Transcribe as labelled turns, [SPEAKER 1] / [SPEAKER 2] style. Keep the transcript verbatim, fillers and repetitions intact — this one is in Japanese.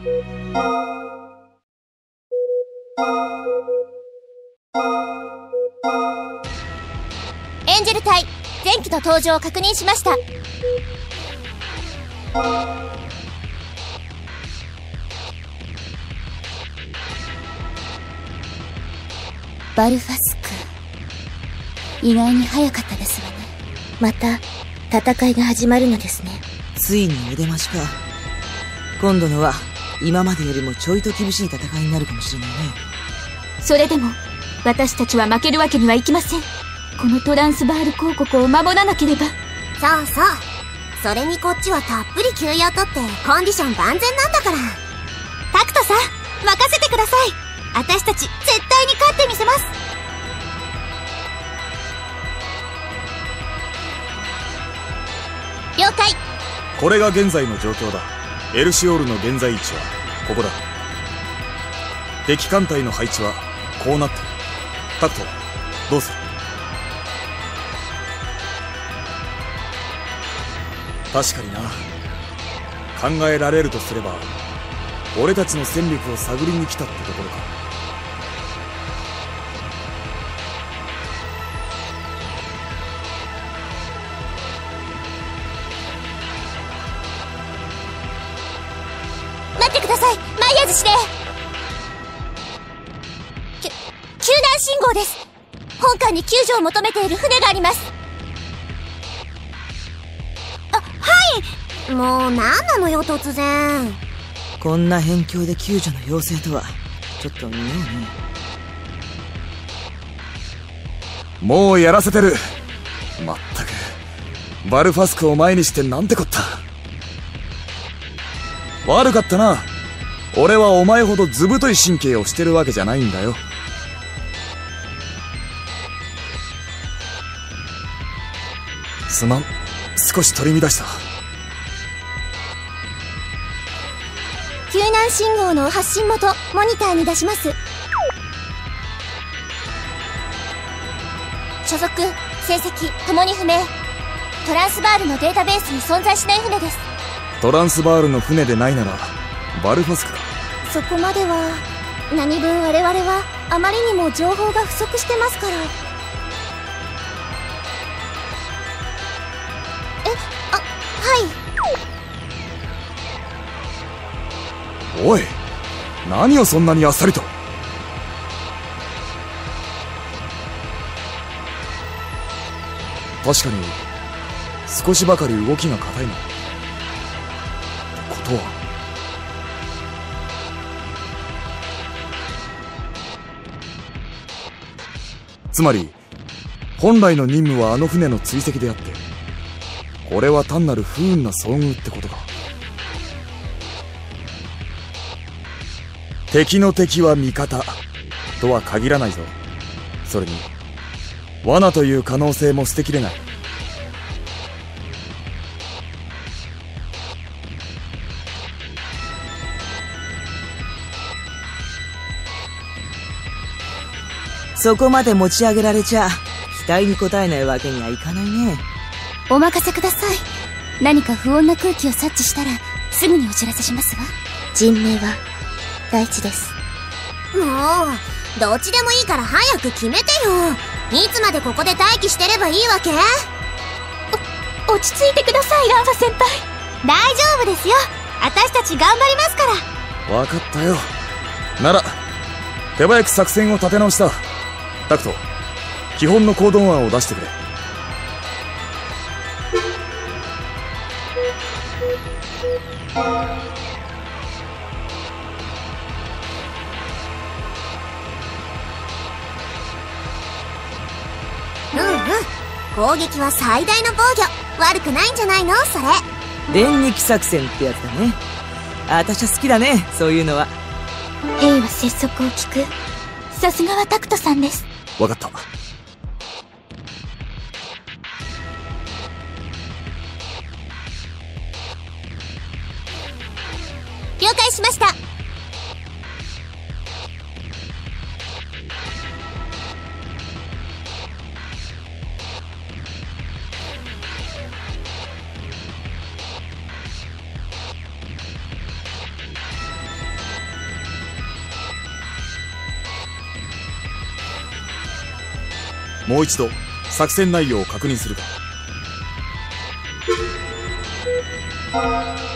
[SPEAKER 1] エンジェル隊前期の登場を確認しました。バルファスク、意外に早かったですわね。また戦いが始まるのですね。
[SPEAKER 2] ついにお出ましか。今度のは今までよりもちょいと厳しい戦いになるかもしれないね。
[SPEAKER 1] それでも私たちは負けるわけにはいきません。このトランスバール公国を守らなければ。
[SPEAKER 3] そうそう、それにこっちはたっぷり休養とってコンディション万全なんだから。
[SPEAKER 1] タクトさん、任せてください。私たち絶対に勝ってみせます。了解。
[SPEAKER 4] これが現在の状況だ。エルシオールの現在位置はここだ。敵艦隊の配置はこうなってる。タクト、どうする？確かにな。考えられるとすれば俺たちの戦力を探りに来たってところか。
[SPEAKER 1] 待ってください、マイヤーズ司令。きゅ救難信号です。本艦に救助を求めている船があります。あ、はい。
[SPEAKER 3] もう何なのよ突然。
[SPEAKER 2] こんな辺境で救助の要請とはちょっと妙ね。
[SPEAKER 4] もうやらせてる。まったくバルファスクを前にしてなんてこった。悪かったな。俺はお前ほど図太い神経をしてるわけじゃないんだよ。すまん、少し取り乱した。
[SPEAKER 1] 救難信号の発信元モニターに出します。所属成績ともに不明。トランスバールのデータベースに存在しない船です。
[SPEAKER 4] トランスバールの船でないならバルファスクか。
[SPEAKER 1] そこまでは。何分我々はあまりにも情報が不足してますから。え、あ、はい。
[SPEAKER 4] おい、何をそんなにあっさりと。確かに少しばかり動きが硬いな。ってことはつまり本来の任務はあの船の追跡であって、これは単なる不運な遭遇ってことか。敵の敵は味方とは限らないぞ。それに罠という可能性も捨てきれない。
[SPEAKER 2] そこまで持ち上げられちゃ期待に応えないわけにはいかないね。
[SPEAKER 1] お任せください。何か不穏な空気を察知したらすぐにお知らせしますわ。人命は大事です。
[SPEAKER 3] もうどっちでもいいから早く決めてよ。いつまでここで待機してればいいわけ？
[SPEAKER 1] お落ち着いてください、ランファ先輩。大丈夫ですよ。私たち頑張りますから。
[SPEAKER 4] 分かったよ。なら手早く作戦を立て直した。タクト、基本の行動案を出してくれ。
[SPEAKER 3] うんうん、攻撃は最大の防御。悪くないんじゃないのそれ。
[SPEAKER 2] 電撃作戦ってやつだね。私は好きだね、そういうのは。
[SPEAKER 1] 兵は拙速を聞く。さすがはタクトさんです。
[SPEAKER 4] 分かった。
[SPEAKER 1] 了解しました。
[SPEAKER 4] もう一度作戦内容を確認するか。